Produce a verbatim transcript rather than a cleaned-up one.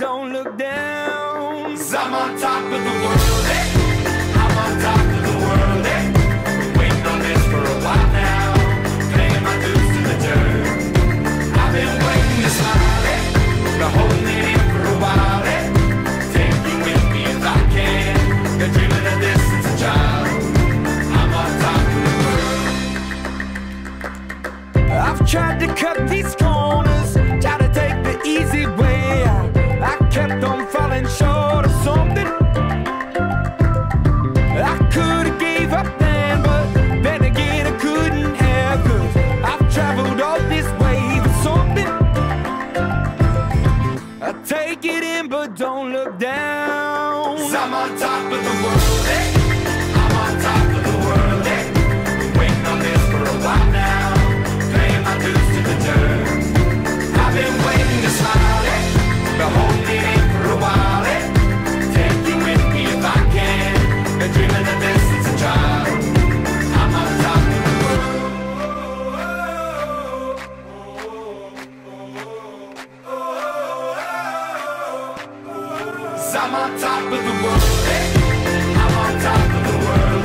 don't look down. 'Cause I'm on top of the world, hey. I'm on top of the world, hey. Been waiting on this for a while now, paying my dues to the dirt. I've been waiting to smile, hey. Been holding it in for a while, hey. Take you with me if I can. Been dreaming of this since a child. I'm on top of the world. I've tried to cut these corners, try to take the easy way out. I kept on falling short of something. I could've gave up then, but then again I couldn't have, 'cause I've traveled all this way for something. I take it in but don't look down. 'Cause I'm on top of the world, hey. I'm on top of the world, hey. Been waiting on this for a while now, paying my dues to the dirt. I've been waiting to smile, hey. Been holding it in for a while, hey. Take you with me if I can. Been dreaming of this since a child. I'm on top of the world. 'Cause I'm on top of the world, hey. I'm on top of the world.